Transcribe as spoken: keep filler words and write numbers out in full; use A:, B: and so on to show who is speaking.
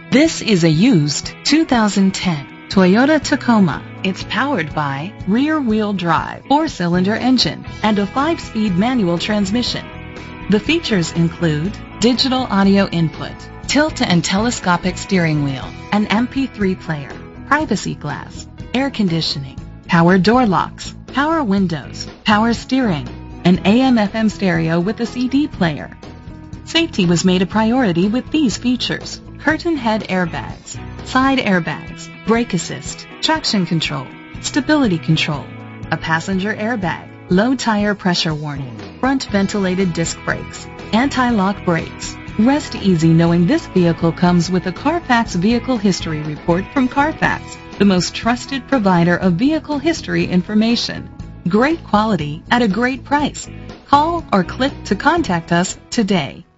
A: This is a used two thousand ten Toyota Tacoma. It's powered by rear-wheel drive, four-cylinder engine, and a five-speed manual transmission. The features include digital audio input, tilt and telescopic steering wheel, an M P three player, privacy glass, air conditioning, power door locks, power windows, power steering, an A M F M stereo with a C D player. Safety was made a priority with these features: curtain head airbags, side airbags, brake assist, traction control, stability control, a passenger airbag, low tire pressure warning, front ventilated disc brakes, anti-lock brakes. Rest easy knowing this vehicle comes with a Carfax Vehicle History Report from Carfax, the most trusted provider of vehicle history information. Great quality at a great price. Call or click to contact us today.